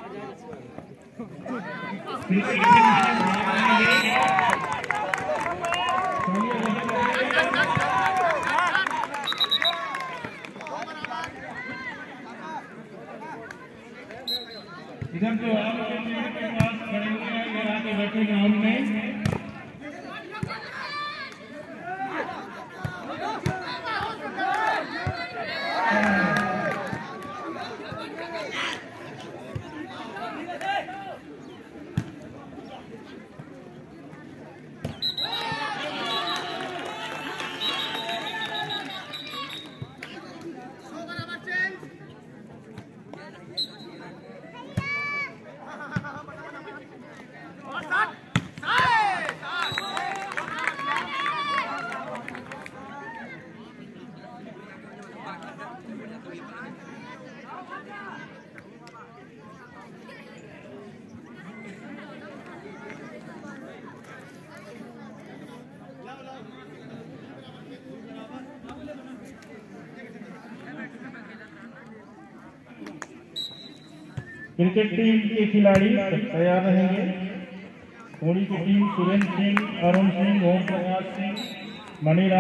इधर जो आप के पास खड़े हुए हैं ये आके बैठे ग्राउंड में। क्रिकेट टीम के खिलाड़ी तैयार रहेंगे। होली की टीम सुरेंद्र सिंह, अरुण सिंह, ओम प्रकाश सिंह, मणिराज।